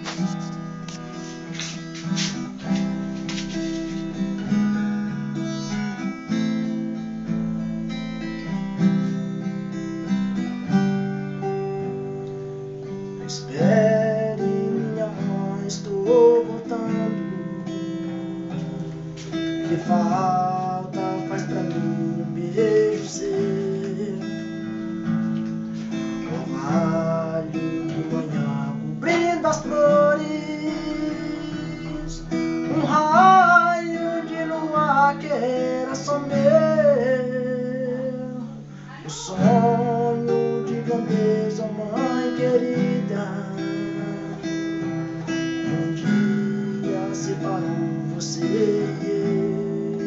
Espere, minha mãe, estou voltando. Que falta faz pra mim um beijo seu, orvalho de manhã cobrindo as flores, um raio de lua que era só meu, o sonho de grandeza, mãe querida. Um dia separou você e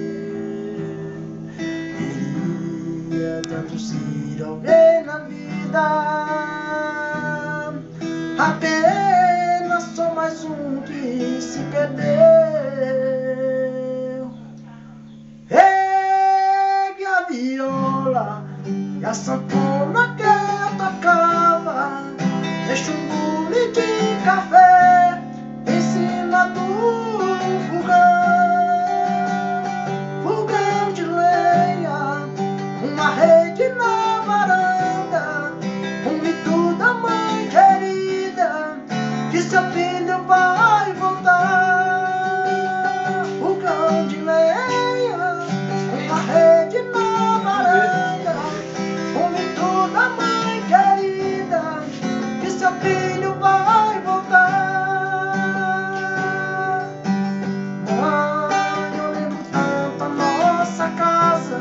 eu. Queria tanto ser alguém na vida, apenas só mais um que se perdeu. Ergue a viola e a sanfona que eu tocava, deixa um bule de café em cima do fogão de lenha, uma rede na varanda, um mito da mãe querida, que seu filho vai voltar. Fogão de lenha, uma rede na varanda, um mito da mãe querida, que seu filho vai voltar. Mãe, eu lembro tanto a nossa casa,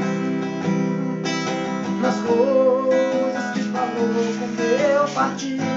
nas coisas que falou quando eu parti.